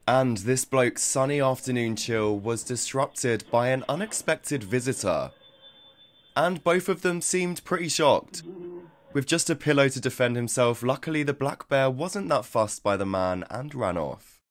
And this bloke's sunny afternoon chill was disrupted by an unexpected visitor. And both of them seemed pretty shocked. With just a pillow to defend himself, luckily the black bear wasn't that fussed by the man and ran off.